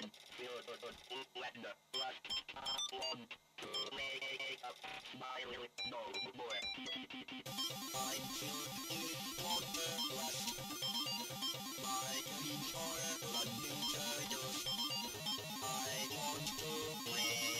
Weather, last, one, two, wake up, smile, no more, I'm filthy water left, my feet are running turtles, I want to play.